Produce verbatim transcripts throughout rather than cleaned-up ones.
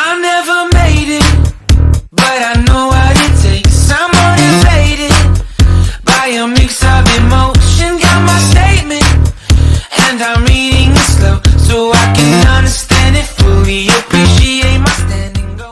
I never made it, but I know what it takes. I'm motivated by a mix of emotion. Got my statement, and I'm reading it slow so I can understand it fully. Appreciate my standing. Go.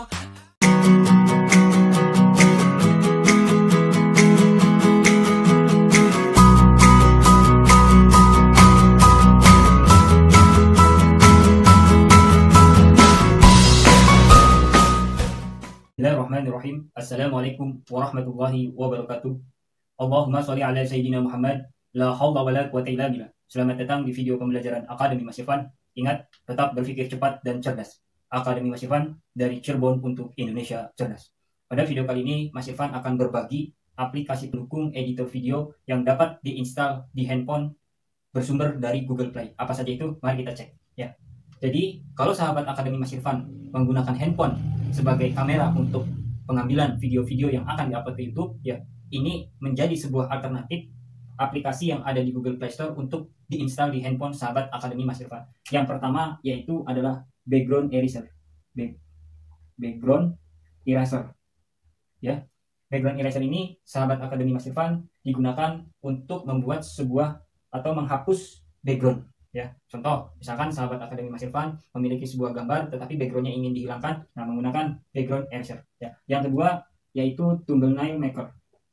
Bismillahirrahmanirrahim. Assalamualaikum warahmatullahi wabarakatuh. Allahumma sholli ala sayyidina Muhammad. La haula wala quwwata illa billah. Selamat datang di video pembelajaran Akademi Mas Irfan. Ingat, tetap berpikir cepat dan cerdas. Akademi Mas Irfan dari Cirebon untuk Indonesia cerdas. Pada video kali ini, Mas Irfan akan berbagi aplikasi pendukung editor video yang dapat diinstal di handphone bersumber dari Google Play. Apa saja itu? Mari kita cek. Ya. Jadi, kalau sahabat Akademi Mas Irfan menggunakan handphone sebagai kamera untuk pengambilan video-video yang akan diupload ke YouTube, ya, ini menjadi sebuah alternatif aplikasi yang ada di Google Play Store untuk diinstal di handphone sahabat Akademi Mas Irfan. Yang pertama yaitu adalah background eraser. Back, background eraser. Ya. Background eraser ini sahabat Akademi Mas Irfan digunakan untuk membuat sebuah atau menghapus background. Ya, contoh, misalkan sahabat Akademi Mas Irfan memiliki sebuah gambar tetapi backgroundnya ingin dihilangkan, nah menggunakan background eraser. Ya. Yang kedua yaitu thumbnail maker.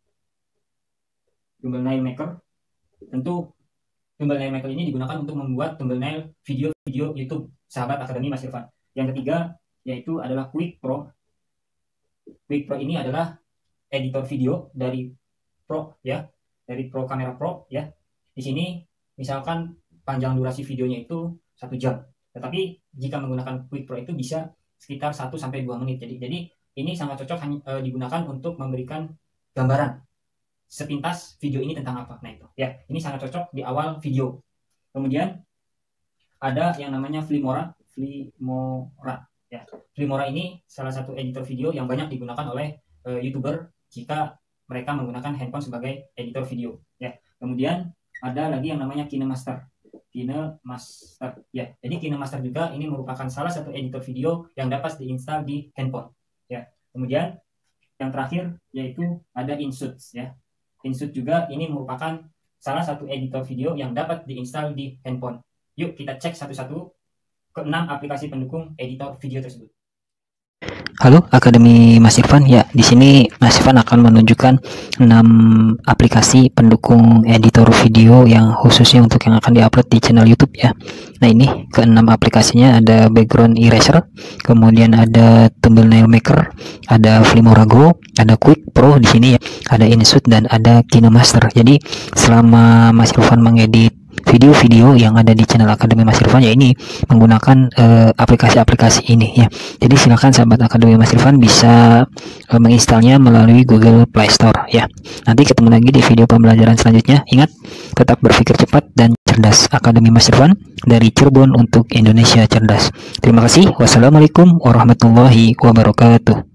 Thumbnail maker, tentu thumbnail maker ini digunakan untuk membuat thumbnail video-video YouTube sahabat Akademi Mas Irfan. Yang ketiga yaitu adalah Quick Pro. Quick Pro ini adalah editor video dari Pro, ya, dari Pro Kamera Pro, ya. Di sini misalkan panjang durasi videonya itu satu jam. Tetapi jika menggunakan Quick Pro itu bisa sekitar satu sampai dua menit. Jadi jadi ini sangat cocok hanya, e, digunakan untuk memberikan gambaran sepintas video ini tentang apa. Nah itu. Ya, ini sangat cocok di awal video. Kemudian ada yang namanya Filmora, Filmora. Ya, Filmora ini salah satu editor video yang banyak digunakan oleh e, YouTuber jika mereka menggunakan handphone sebagai editor video. Ya. Kemudian ada lagi yang namanya KineMaster. KineMaster, ya. Jadi KineMaster juga ini merupakan salah satu editor video yang dapat diinstal di handphone, ya. Kemudian yang terakhir yaitu ada InShot, ya. InShot juga ini merupakan salah satu editor video yang dapat diinstal di handphone. Yuk kita cek satu-satu keenam aplikasi pendukung editor video tersebut. Halo Akademi Mas Irfan, ya, di sini Mas Irfan akan menunjukkan enam aplikasi pendukung editor video yang khususnya untuk yang akan diupload di channel YouTube, ya. Nah, ini keenam aplikasinya ada background eraser, kemudian ada thumbnail maker, ada Filmora Go, ada Quick Pro di sini, ya, ada InShot dan ada KineMaster. Jadi selama Mas Irfan mengedit video-video yang ada di channel Akademi Mas Irfan, ya, ini menggunakan aplikasi-aplikasi uh, ini, ya. Jadi silakan sahabat Akademi Mas Irfan bisa uh, menginstalnya melalui Google Play Store, ya. Nanti ketemu lagi di video pembelajaran selanjutnya. Ingat, tetap berpikir cepat dan cerdas. Akademi Mas Irfan dari Cirebon untuk Indonesia cerdas. Terima kasih. Wassalamualaikum warahmatullahi wabarakatuh.